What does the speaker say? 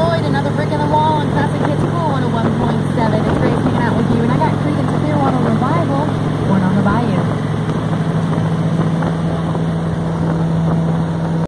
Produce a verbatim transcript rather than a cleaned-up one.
destroyed, another brick in the wall, and classic kids